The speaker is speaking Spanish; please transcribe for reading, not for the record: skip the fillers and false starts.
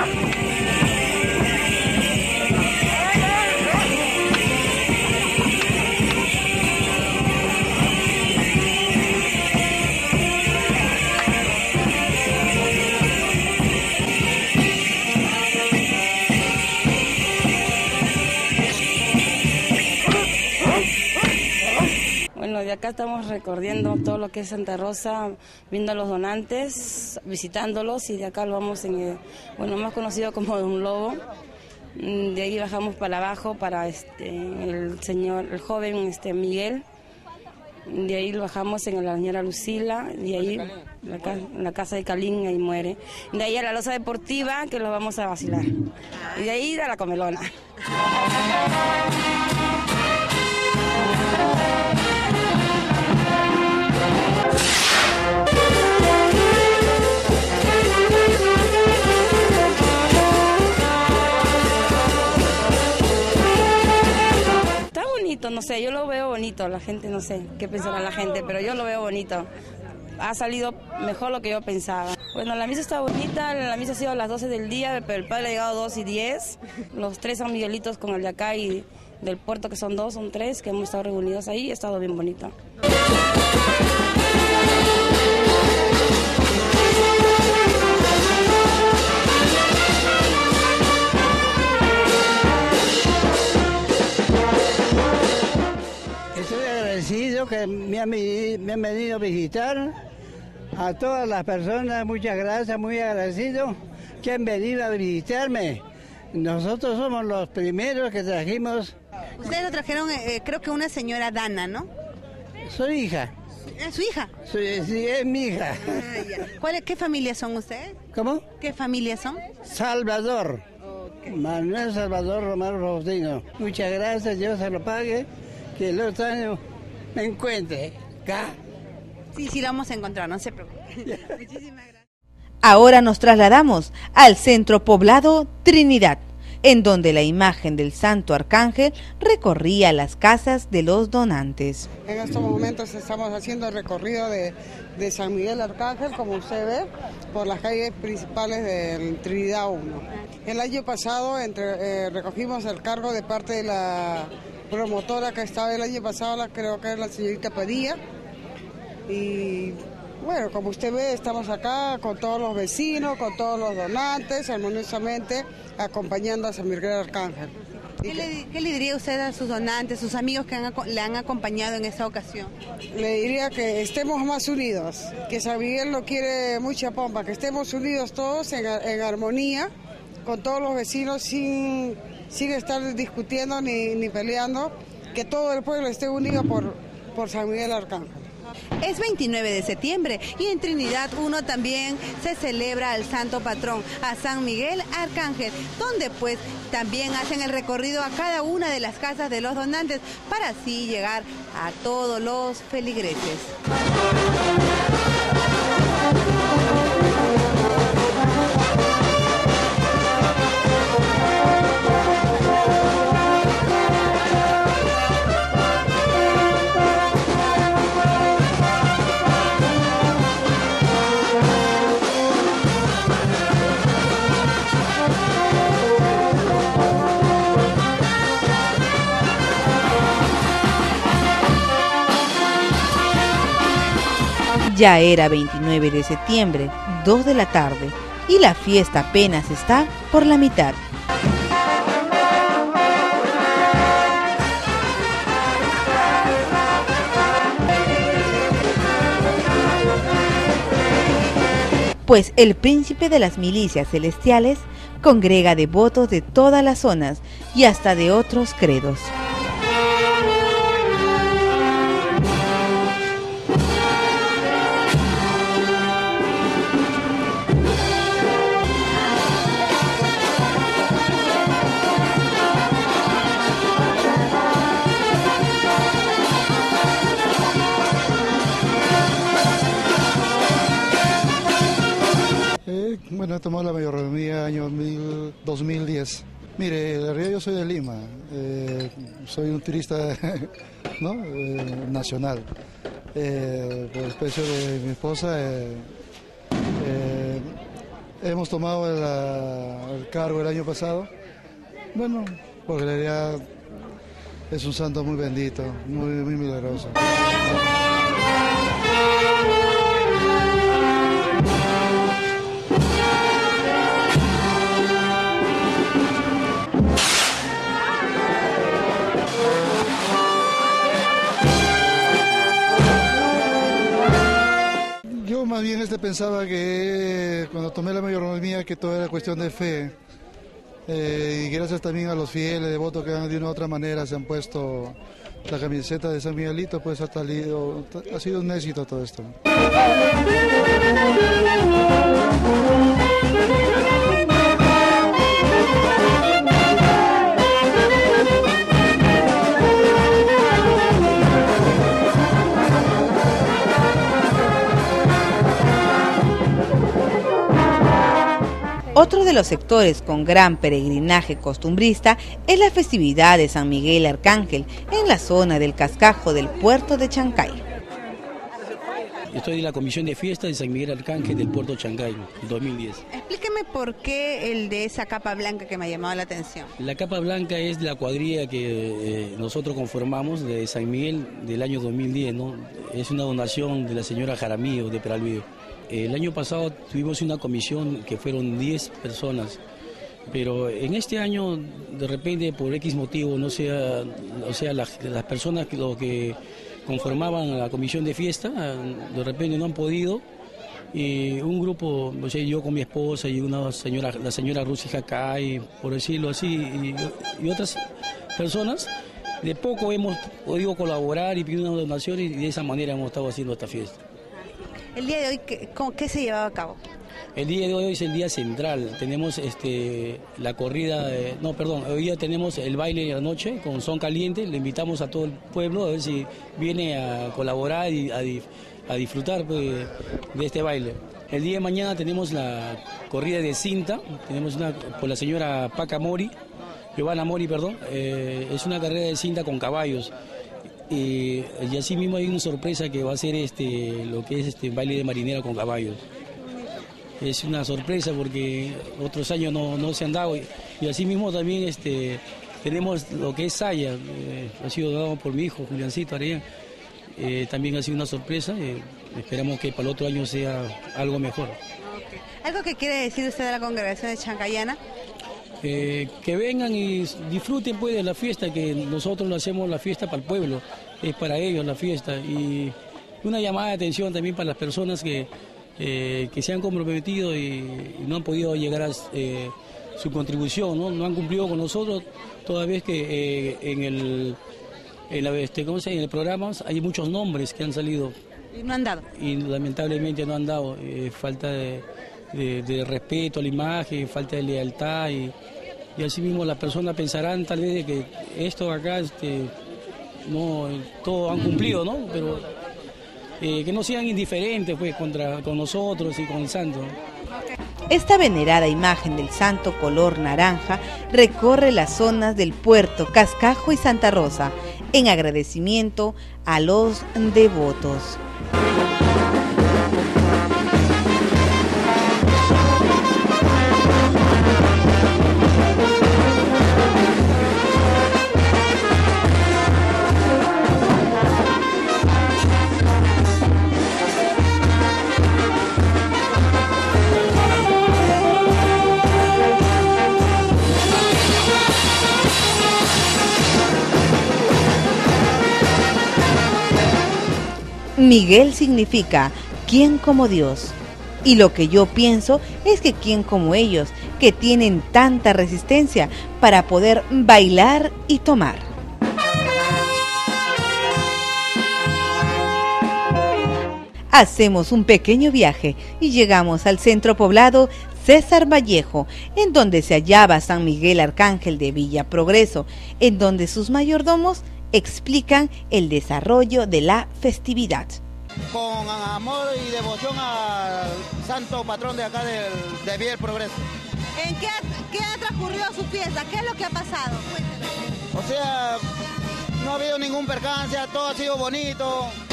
Bueno, de acá estamos recorriendo todo lo que es Santa Rosa, viendo a los donantes, visitándolos, y de acá lo vamos más conocido como Don Lobo. De ahí bajamos para abajo para el joven Miguel. De ahí lo bajamos en la señora Lucila, de ahí en la casa de Calín, ahí muere. De ahí a la loza deportiva, que los vamos a vacilar. Y de ahí a la comelona. No sé, yo lo veo bonito, la gente no sé qué pensará la gente, pero yo lo veo bonito. Ha salido mejor lo que yo pensaba. Bueno, la misa está bonita, la misa ha sido a las 12 del día, pero el padre ha llegado a 2:10. Los 3 San Miguelitos con el de acá y del puerto, que son 2, son 3, que hemos estado reunidos ahí, ha estado bien bonito. Que me han venido a visitar, a todas las personas, muchas gracias, muy agradecido que han venido a visitarme. Nosotros somos los primeros que trajimos. Ustedes lo trajeron, creo que una señora Dana, ¿no? Soy hija. ¿Es su hija? Sí, es mi hija. ¿Qué familia son ustedes? ¿Cómo? ¿Qué familia son? Salvador. Okay. Manuel Salvador Romero Faustino. Muchas gracias, Dios se lo pague, que el otro año me encuentre acá. Sí, lo vamos a encontrar, no se preocupe. Muchísimas gracias. Ahora nos trasladamos al centro poblado Trinidad, en donde la imagen del Santo Arcángel recorría las casas de los donantes. En estos momentos estamos haciendo el recorrido de San Miguel Arcángel, como usted ve, por las calles principales de Trinidad 1. El año pasado recogimos el cargo de parte de la promotora que estaba el año pasado, creo que es la señorita Padilla, y bueno, como usted ve, estamos acá con todos los vecinos, con todos los donantes, armoniosamente acompañando a San Miguel Arcángel. ¿Qué le diría usted a sus donantes, sus amigos que le han acompañado en esta ocasión? Le diría que estemos más unidos, que San Miguel no quiere mucha pompa, que estemos unidos todos en armonía con todos los vecinos sin estar discutiendo ni peleando, que todo el pueblo esté unido por San Miguel Arcángel. Es 29 de septiembre y en Trinidad 1 también se celebra al santo patrón, a San Miguel Arcángel, donde pues también hacen el recorrido a cada una de las casas de los donantes para así llegar a todos los feligreses. Ya era 29 de septiembre, 2 de la tarde, y la fiesta apenas está por la mitad. Pues el príncipe de las milicias celestiales congrega devotos de todas las zonas y hasta de otros credos. Bueno, tomó la mayordomía año 2010. Mire, en realidad yo soy de Lima, soy un turista ¿no? Nacional. Por especie de mi esposa, Hemos tomado el cargo el año pasado, bueno, porque en realidad es un santo muy bendito, muy milagroso. Yo más bien pensaba que cuando tomé la mayordomía que todo era cuestión de fe, y gracias también a los fieles devotos que de una u otra manera se han puesto la camiseta de San Miguelito, pues ha sido un éxito todo esto. Otro de los sectores con gran peregrinaje costumbrista es la festividad de San Miguel Arcángel en la zona del cascajo del puerto de Chancay. Estoy en la comisión de fiesta de San Miguel Arcángel del puerto Chancay, 2010. Explíqueme por qué el de esa capa blanca que me ha llamado la atención. La capa blanca es la cuadrilla que nosotros conformamos de San Miguel del año 2010, ¿no? Es una donación de la señora Jaramillo de Peralvillo. El año pasado tuvimos una comisión que fueron 10 personas, pero en este año de repente por X motivo, no sea, o sea, las personas que conformaban la comisión de fiesta, de repente no han podido, y un grupo, o sea, yo con mi esposa y la señora Rusi Jacay, por decirlo así, y otras personas, de poco hemos podido colaborar y pedir una donación y de esa manera hemos estado haciendo esta fiesta. El día de hoy, ¿qué se llevaba a cabo? El día de hoy es el día central, tenemos la corrida, hoy día tenemos el baile de la noche con son caliente, le invitamos a todo el pueblo a ver si viene a colaborar y a disfrutar pues, de este baile. El día de mañana tenemos la corrida de cinta, tenemos una por la señora Giovanna Mori, es una carrera de cinta con caballos. Y así mismo hay una sorpresa que va a ser lo que es baile de marinera con caballos. Es una sorpresa porque otros años no se han dado y así mismo también tenemos lo que es saya, ha sido dado por mi hijo Juliancito Arellán, también ha sido una sorpresa, esperamos que para el otro año sea algo mejor. Okay. ¿Algo que quiere decir usted de la congregación de Chancayana? Que vengan y disfruten pues de la fiesta, que nosotros lo hacemos la fiesta para el pueblo, es para ellos la fiesta, y una llamada de atención también para las personas que se han comprometido y no han podido llegar a su contribución, no han cumplido con nosotros, toda vez que en el programa hay muchos nombres que han salido y no han dado, y lamentablemente no han dado, falta de respeto a la imagen, falta de lealtad y así mismo las personas pensarán tal vez de que esto acá no todos han cumplido, ¿no? Pero que no sean indiferentes pues con nosotros y con el santo. Esta venerada imagen del santo color naranja recorre las zonas del puerto, Cascajo y Santa Rosa en agradecimiento a los devotos. Miguel significa ¿quién como Dios? Y lo que yo pienso es que ¿quién como ellos, que tienen tanta resistencia para poder bailar y tomar? Hacemos un pequeño viaje y llegamos al centro poblado César Vallejo, en donde se hallaba San Miguel Arcángel de Villa Progreso, en donde sus mayordomos explican el desarrollo de la festividad. Con amor y devoción al santo patrón de acá de Villa Progreso. ¿En qué ha transcurrido su fiesta? ¿Qué es lo que ha pasado? O sea, no ha habido ningún percance, todo ha sido bonito.